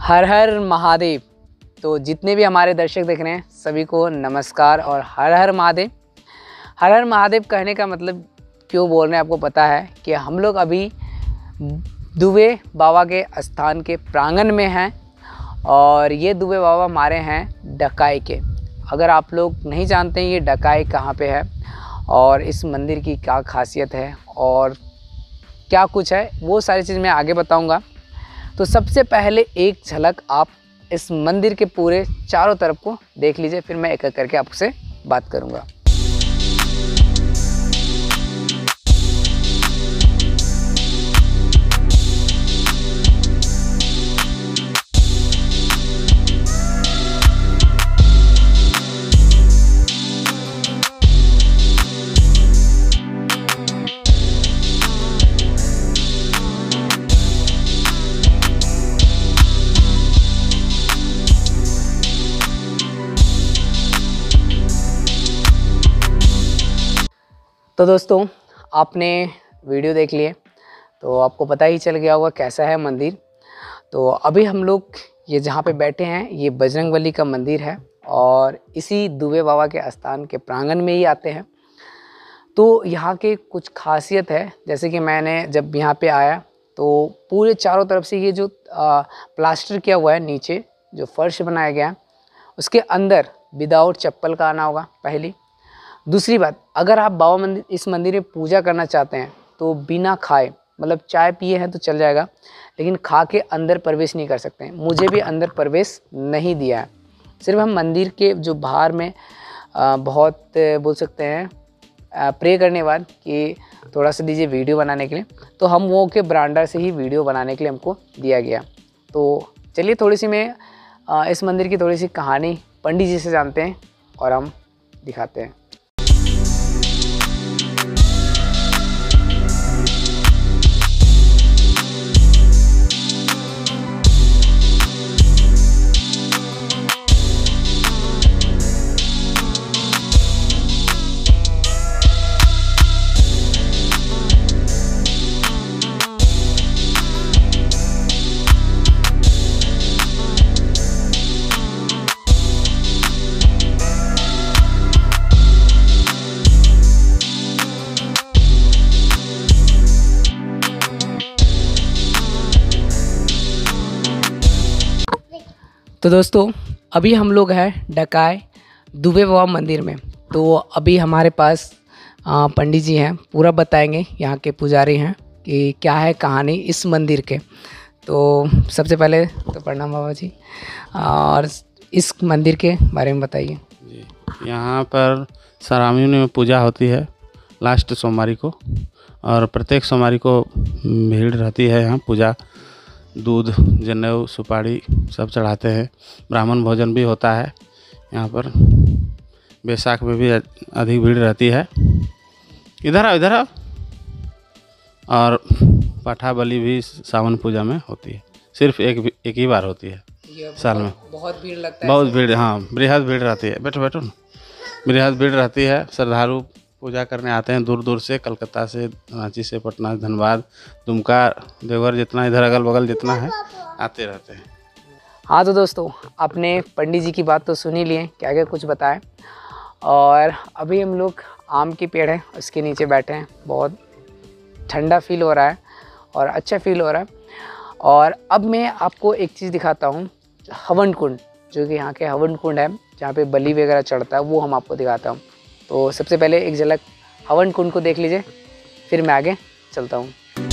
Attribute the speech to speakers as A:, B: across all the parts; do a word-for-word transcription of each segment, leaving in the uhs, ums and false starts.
A: हर हर महादेव। तो जितने भी हमारे दर्शक देख रहे हैं सभी को नमस्कार और हर हर महादेव। हर हर महादेव कहने का मतलब क्यों बोल रहे हैं आपको पता है कि हम लोग अभी दुबे बाबा के स्थान के प्रांगण में हैं और ये दुबे बाबा हमारे हैं डकाई के। अगर आप लोग नहीं जानते हैं ये डकाई कहाँ पे है और इस मंदिर की क्या खासियत है और क्या कुछ है वो सारी चीज़ मैं आगे बताऊंगा। तो सबसे पहले एक झलक आप इस मंदिर के पूरे चारों तरफ को देख लीजिए, फिर मैं एक एक करके आपसे बात करूंगा। तो दोस्तों आपने वीडियो देख लिए तो आपको पता ही चल गया होगा कैसा है मंदिर। तो अभी हम लोग ये जहाँ पे बैठे हैं ये बजरंगबली का मंदिर है और इसी दुबे बाबा के स्थान के प्रांगण में ही आते हैं। तो यहाँ के कुछ खासियत है, जैसे कि मैंने जब यहाँ पे आया तो पूरे चारों तरफ से ये जो आ, प्लास्टर किया हुआ है, नीचे जो फर्श बनाया गया है उसके अंदर विदाउट चप्पल का आना होगा पहली। दूसरी बात, अगर आप बाबा मंदिर इस मंदिर में पूजा करना चाहते हैं तो बिना खाए, मतलब चाय पिए हैं तो चल जाएगा, लेकिन खा के अंदर प्रवेश नहीं कर सकते हैं। मुझे भी अंदर प्रवेश नहीं दिया है। सिर्फ हम मंदिर के जो बाहर में आ, बहुत बोल सकते हैं प्रे करने बाद कि थोड़ा सा दीजिए वीडियो बनाने के लिए, तो हम वो के बरांडा से ही वीडियो बनाने के लिए हमको दिया गया। तो चलिए थोड़ी सी मैं आ, इस मंदिर की थोड़ी सी कहानी पंडित जी से जानते हैं और हम दिखाते हैं। तो दोस्तों अभी हम लोग हैं डकाई दुबे बाबा मंदिर में। तो अभी हमारे पास पंडित जी हैं, पूरा बताएंगे, यहाँ के पुजारी हैं कि क्या है कहानी इस मंदिर के। तो सबसे पहले तो प्रणाम बाबा जी, और इस मंदिर के बारे में बताइए
B: जी। यहाँ पर सरावणी में पूजा होती है लास्ट सोमवारी को, और प्रत्येक सोमवारी को भीड़ रहती है। यहाँ पूजा, दूध, जनेऊ, सुपारी सब चढ़ाते हैं। ब्राह्मण भोजन भी होता है यहाँ पर। बैसाख में भी अधिक भीड़ रहती है। इधर आओ इधर आओ। और पाठा बलि भी सावन पूजा में होती है, सिर्फ एक एक ही बार होती है साल में।
A: बहुत भीड़ लगता है,
B: बहुत भीड़, हाँ बृहद भीड़ रहती है। बैठो बैठो, बृहद भीड़ रहती है। श्रद्धालु पूजा करने आते हैं दूर दूर से, कलकत्ता से, रांची से, पटना, धनबाद, दुमका, देवघर, जितना इधर अगल बगल जितना है आते रहते हैं।
A: हाँ तो दोस्तों आपने पंडित जी की बात तो सुन ही लिए, क्या क्या कुछ बताएं। और अभी हम लोग आम की पेड़ है उसके नीचे बैठे हैं। बहुत ठंडा फील हो रहा है और अच्छा फील हो रहा है। और अब मैं आपको एक चीज़ दिखाता हूँ, हवन कुंड, जो कि यहाँ के हवन कुंड है जहाँ पे बलि वगैरह चढ़ता है, वो हम आपको दिखाता हूँ। तो सबसे पहले एक झलक हवन कुंड को देख लीजिए, फिर मैं आगे चलता हूँ।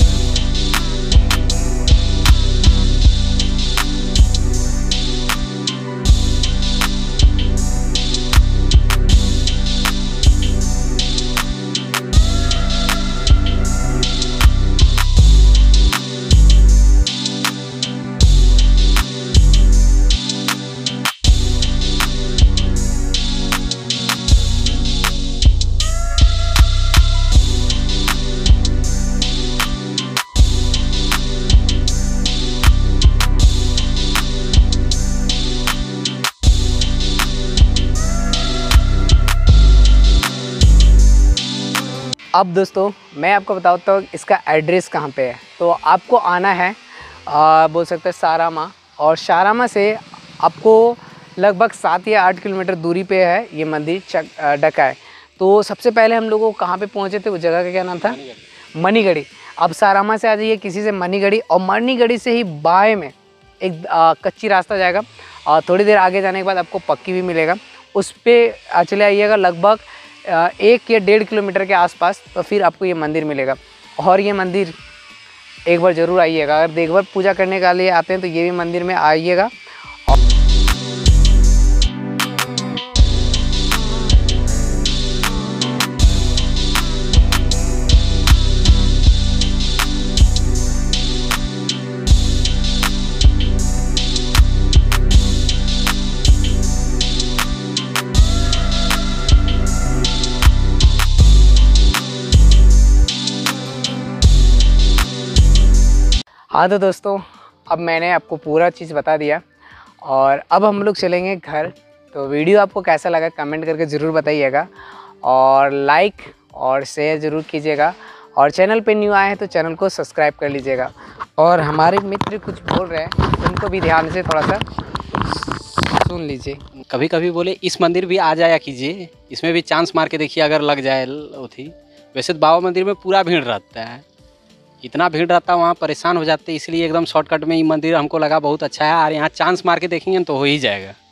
A: अब दोस्तों मैं आपको बताता हूँ इसका एड्रेस कहाँ पे है। तो आपको आना है, आ, बोल सकते हैं सारा माँ और शारामा से आपको लगभग सात या आठ किलोमीटर दूरी पे है ये मंदिर चक डकाय। तो सबसे पहले हम लोग कहाँ पे पहुँचे थे, उस जगह का क्या नाम था? मनीगढ़ी। अब शारामा से आ जाइए किसी से मनीगढ़ी, और मनीगढ़ी से ही बाएँ में एक आ, कच्ची रास्ता जाएगा, और थोड़ी देर आगे जाने के बाद आपको पक्की भी मिलेगा, उस पर चले आइएगा लगभग एक या डेढ़ किलोमीटर के आसपास, तो फिर आपको ये मंदिर मिलेगा। और ये मंदिर एक बार ज़रूर आइएगा, अगर एक बार पूजा करने के लिए आते हैं तो ये भी मंदिर में आइएगा। हाँ तो दोस्तों, अब मैंने आपको पूरा चीज़ बता दिया और अब हम लोग चलेंगे घर। तो वीडियो आपको कैसा लगा कमेंट करके ज़रूर बताइएगा, और लाइक और शेयर ज़रूर कीजिएगा, और चैनल पे न्यू आए हैं तो चैनल को सब्सक्राइब कर लीजिएगा। और हमारे मित्र कुछ बोल रहे हैं, उनको भी ध्यान से थोड़ा सा सुन लीजिए।
C: कभी कभी बोले इस मंदिर भी आ जाया कीजिए, इसमें भी चांस मार के देखिए अगर लग जाए उथी। वैसे तो बाबा मंदिर में पूरा भीड़ रहता है, इतना भीड़ रहता है वहाँ परेशान हो जाते हैं, इसलिए एकदम शॉर्टकट में ये मंदिर हमको लगा बहुत अच्छा है। और यहाँ चांस मार के देखेंगे तो हो ही जाएगा।